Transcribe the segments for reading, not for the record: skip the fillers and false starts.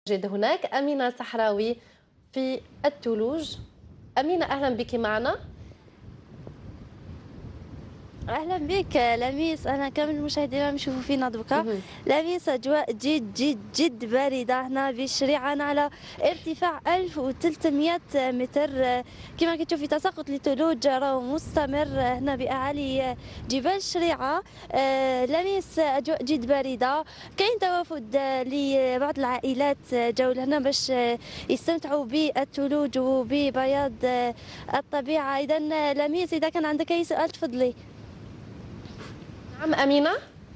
جد هناك أمينة صحراوي في الثلوج. أمينة، أهلا بك معنا. أهلا بك لميس. أنا كامل المشاهدين عم يشوفوا فينا دوكا. مهم. لميس، أجواء جد جد جد باردة هنا بالشريعة. أنا على ارتفاع 1300 متر. كما كتشوفي تساقط للثلوج راه مستمر هنا بأعالي جبال الشريعة. لميس، أجواء جد باردة. كاين توافد لبعض العائلات جاوا لهنا باش يستمتعوا بالثلوج وببياض الطبيعة. إذا لميس، إذا كان عندك أي سؤال تفضلي. نعم أمينة.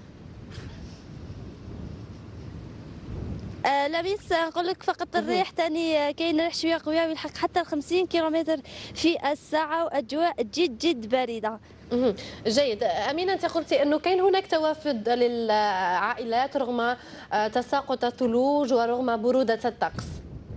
لاباس نقول لك فقط مهم. الريح تاني كاين ريح شويه قويه بالحق حتى 50 كيلومتر في الساعه، واجواء جد جد بارده. مهم. جيد أمينة، أنت قلتي أنه كاين هناك توافد للعائلات رغم تساقط الثلوج ورغم برودة الطقس.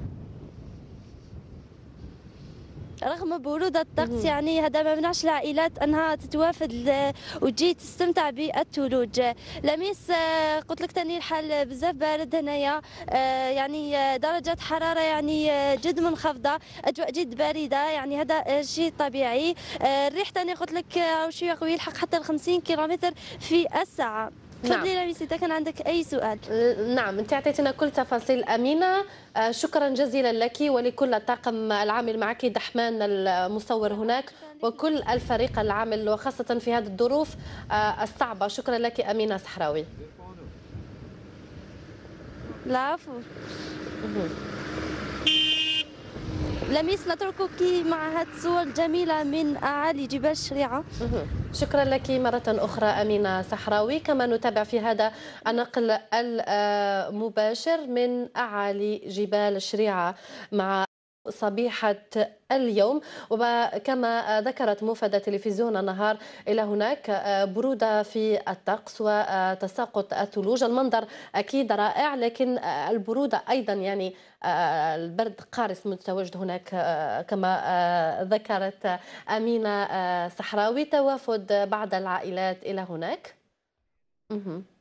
رغم برودة الطقس مهم. يعني هذا ما منعش العائلات انها تتوافد وتجي تستمتع بالثلوج. لميس، قلت لك تاني الحال بزاف بارد هنايا. يعني درجة حرارة يعني جد منخفضة، اجواء جد باردة، يعني هذا شيء طبيعي. الريح تاني قلت لك شوية قوي يلحق حتى 50 كيلومتر في الساعة. نعم. تفضلي لميس إذا كان عندك أي سؤال. نعم، أنت أعطيتنا كل تفاصيل أمينة. شكرا جزيلا لك ولكل الطاقم العامل معك، دحمان المصور هناك شكرا لك وكل لميس. الفريق العامل وخاصة في هذه الظروف الصعبة. شكرا لك أمينة صحراوي. العفو. مهم. لميس، نتركك مع هذه الصور الجميلة من أعالي جبال الشريعة. مهم. شكرا لك مرة أخرى أمينة صحراوي. كما نتابع في هذا النقل المباشر من أعالي جبال الشريعة مع صبيحة اليوم. وكما ذكرت موفد تلفزيون النهار، إلى هناك برودة في الطقس وتساقط الثلوج. المنظر أكيد رائع، لكن البرودة أيضا يعني البرد قارس متواجد هناك كما ذكرت أمينة صحراوي. توافد بعض العائلات إلى هناك. مهم.